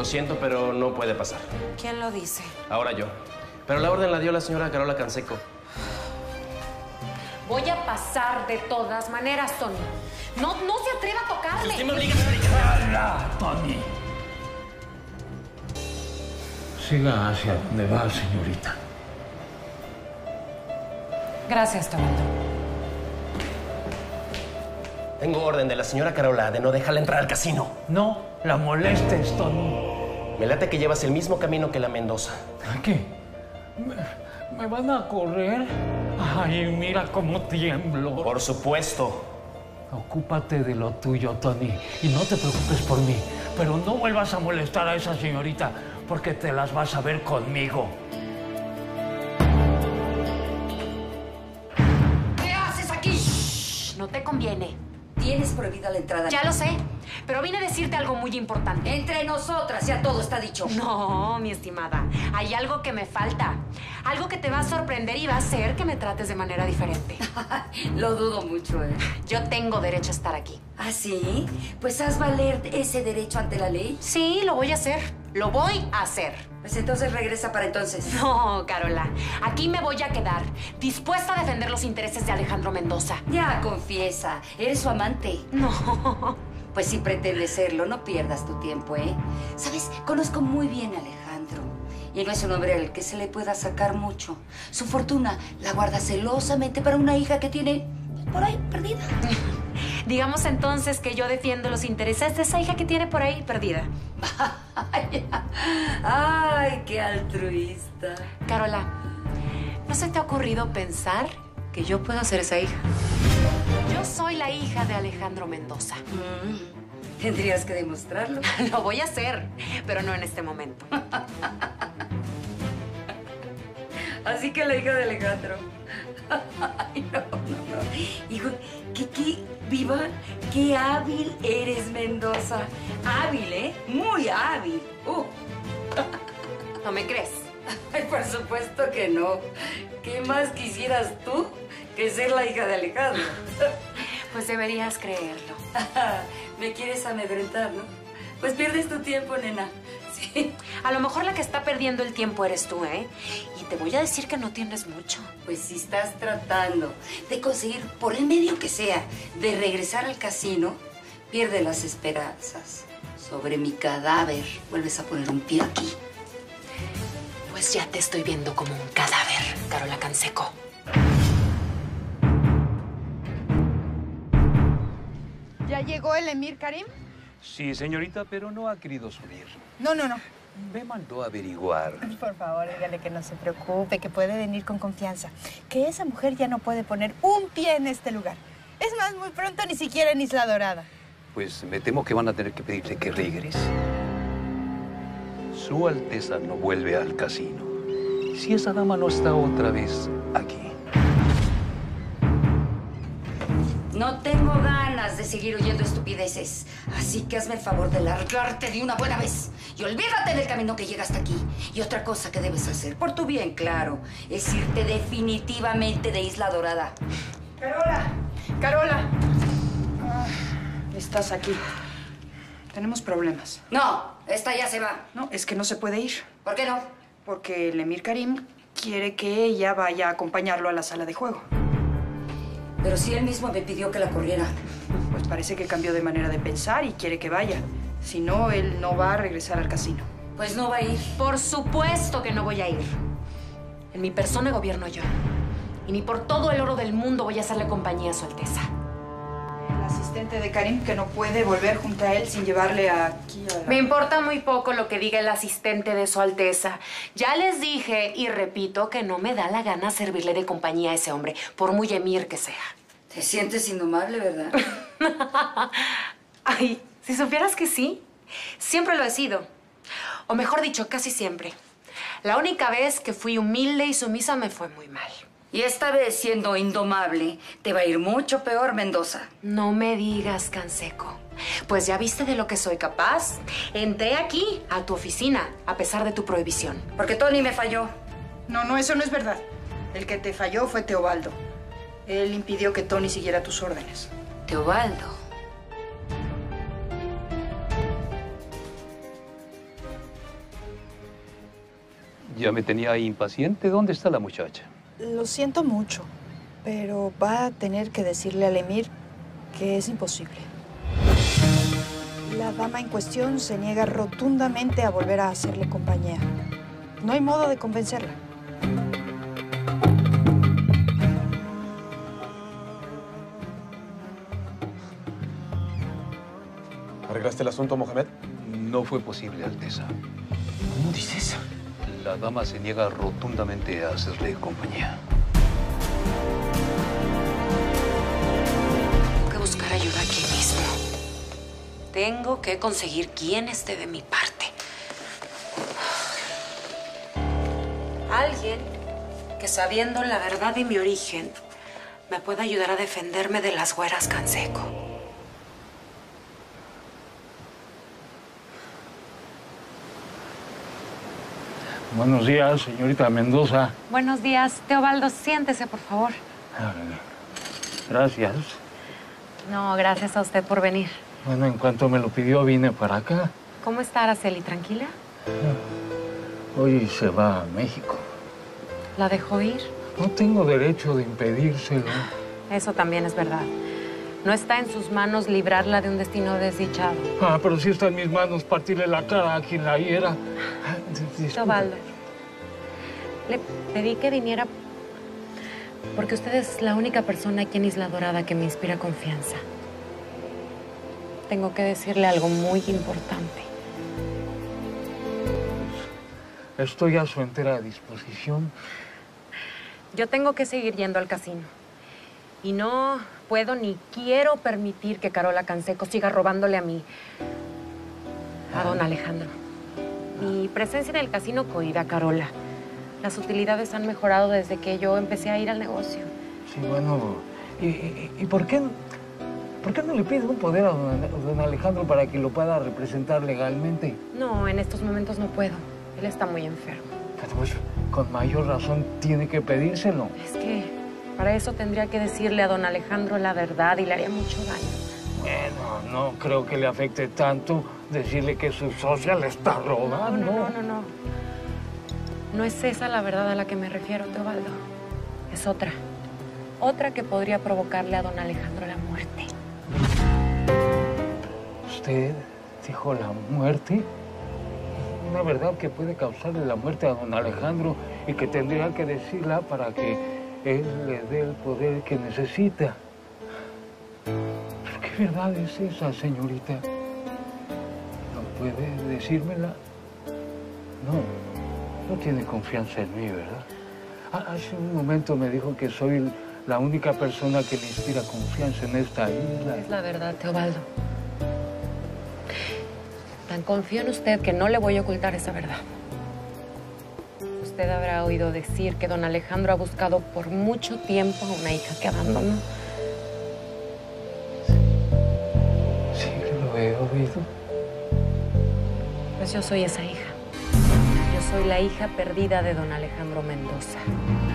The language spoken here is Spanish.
siento, pero no puede pasar. ¿Quién lo dice? Ahora yo. Pero la orden la dio la señora Carola Canseco. Voy a pasar de todas maneras, Tony. No se atreva a tocarme. ¿Usted me obliga a ¡Hala, Tony! Siga hacia donde va, señorita. Gracias, Tony. Tengo orden de la señora Carola de no dejarla entrar al casino. No la molestes, Tony. Me late que llevas el mismo camino que la Mendoza. ¿Qué? ¿Me van a correr? Ay, mira cómo tiemblo. Por supuesto. Ocúpate de lo tuyo, Tony. Y no te preocupes por mí. Pero no vuelvas a molestar a esa señorita, porque te las vas a ver conmigo. ¿Qué haces aquí? Shh, no te conviene. Tienes prohibida la entrada. Ya lo sé, pero vine a decirte algo muy importante. Entre nosotras ya todo está dicho. No, mi estimada. Hay algo que me falta. Algo que te va a sorprender y va a hacer que me trates de manera diferente. Lo dudo mucho, ¿eh? Yo tengo derecho a estar aquí. ¿Ah, sí? Pues haz valer ese derecho ante la ley. Sí, lo voy a hacer. Lo voy a hacer. Pues entonces regresa para entonces. No, Carola. Aquí me voy a quedar, dispuesta a defender los intereses de Alejandro Mendoza. Ya, confiesa. ¿Eres su amante? No. Pues si pretendes serlo, no pierdas tu tiempo, ¿eh? ¿Sabes? Conozco muy bien a Alejandro. Y no es un hombre al que se le pueda sacar mucho. Su fortuna la guarda celosamente para una hija que tiene por ahí perdida. Digamos entonces que yo defiendo los intereses de esa hija que tiene por ahí perdida. Ay, qué altruista. Carola, ¿no se te ha ocurrido pensar que yo puedo ser esa hija? Yo soy la hija de Alejandro Mendoza. Tendrías que demostrarlo. Lo voy a hacer, pero no en este momento. Así que la hija de Alejandro. Ay, no. Hijo, qué viva, qué hábil eres, Mendoza. Hábil, ¿eh? Muy hábil. ¿No me crees? Ay, por supuesto que no. ¿Qué más quisieras tú que ser la hija de Alejandro? Pues deberías creerlo. Me quieres amedrentar, ¿no? Pues pierdes tu tiempo, nena. Sí. A lo mejor la que está perdiendo el tiempo eres tú, ¿eh? Y te voy a decir que no tienes mucho. Pues si estás tratando de conseguir, por el medio que sea, de regresar al casino, pierde las esperanzas. Sobre mi cadáver vuelves a poner un pie aquí. Pues ya te estoy viendo como un cadáver, Carola Canseco. ¿Ya llegó el Emir Karim? Sí, señorita, pero no ha querido subir. No. Me mandó a averiguar. Por favor, dígale que no se preocupe, que puede venir con confianza. Que esa mujer ya no puede poner un pie en este lugar. Es más, muy pronto ni siquiera en Isla Dorada. Pues me temo que van a tener que pedirle que regrese. Su Alteza no vuelve al casino. Si esa dama no está otra vez aquí. No tengo ganas de seguir oyendo estupideces. Así que hazme el favor de largarte de una buena vez. Y olvídate del camino que llega hasta aquí. Y otra cosa que debes hacer, por tu bien, claro, es irte definitivamente de Isla Dorada. Carola. Estás aquí. Tenemos problemas. No, esta ya se va. No, es que no se puede ir. ¿Por qué no? Porque el Emir Karim quiere que ella vaya a acompañarlo a la sala de juego. Pero si él mismo me pidió que la corriera. Pues parece que cambió de manera de pensar y quiere que vaya. Si no, él no va a regresar al casino. Pues no va a ir. Por supuesto que no voy a ir. En mi persona gobierno yo. Y ni por todo el oro del mundo voy a hacerle compañía a Su Alteza. El asistente de Karim que no puede volver junto a él sin llevarle aquí a la... Me importa muy poco lo que diga el asistente de Su Alteza. Ya les dije y repito que no me da la gana servirle de compañía a ese hombre, por muy emir que sea. Te sientes indomable, ¿verdad? Ay, si supieras que sí, siempre lo he sido. O mejor dicho, casi siempre. La única vez que fui humilde y sumisa me fue muy mal. Y esta vez, siendo indomable, te va a ir mucho peor, Mendoza. No me digas, Canseco. Pues ya viste de lo que soy capaz. Entré aquí, a tu oficina, a pesar de tu prohibición. Porque Tony me falló. No, eso no es verdad. El que te falló fue Teobaldo. Él impidió que Tony siguiera tus órdenes. Teobaldo. Ya me tenía impaciente. ¿Dónde está la muchacha? Lo siento mucho, pero va a tener que decirle al emir que es imposible. La dama en cuestión se niega rotundamente a volver a hacerle compañía. No hay modo de convencerla. ¿Arreglaste el asunto, Mohamed? No fue posible, Alteza. ¿Cómo dices? La dama se niega rotundamente a hacerle compañía. Tengo que buscar ayuda aquí mismo. Tengo que conseguir quien esté de mi parte. Alguien que, sabiendo la verdad de mi origen, me pueda ayudar a defenderme de las güeras Canseco. Buenos días, señorita Mendoza. Buenos días. Teobaldo, siéntese, por favor. Gracias. No, gracias a usted por venir. Bueno, en cuanto me lo pidió, vine para acá. ¿Cómo está, Araceli? ¿Tranquila? Hoy se va a México. ¿La dejó ir? No tengo derecho de impedírselo. Eso también es verdad. No está en sus manos librarla de un destino desdichado. Pero sí está en mis manos partirle la cara a quien la hiera. Teobaldo, le pedí que viniera porque usted es la única persona aquí en Isla Dorada que me inspira confianza. Tengo que decirle algo muy importante. Estoy a su entera disposición. Yo tengo que seguir yendo al casino. Y no puedo ni quiero permitir que Carola Canseco siga robándole a don Alejandro. Mi presencia en el casino cohíbe a Carola. Las utilidades han mejorado desde que yo empecé a ir al negocio. Sí, bueno, ¿y por qué no le pide un poder a don Alejandro para que lo pueda representar legalmente? No, en estos momentos no puedo. Él está muy enfermo. Pues, con mayor razón tiene que pedírselo. Es que para eso tendría que decirle a don Alejandro la verdad y le haría mucho daño. Bueno, no creo que le afecte tanto decirle que su socia le está robando. No. No es esa la verdad a la que me refiero, Teobaldo. Es otra. Otra que podría provocarle a don Alejandro la muerte. ¿Usted dijo la muerte? Una verdad que puede causarle la muerte a don Alejandro y que tendría que decirla para que él le dé el poder que necesita. ¿Pero qué verdad es esa, señorita? ¿No puede decírmela? No tiene confianza en mí, ¿verdad? Hace un momento me dijo que soy la única persona que le inspira confianza en esta isla. Es la verdad, Teobaldo. Tan confío en usted que no le voy a ocultar esa verdad. Usted habrá oído decir que don Alejandro ha buscado por mucho tiempo a una hija que abandonó. Sí, lo he oído. Pues yo soy esa hija. Yo soy la hija perdida de don Alejandro Mendoza.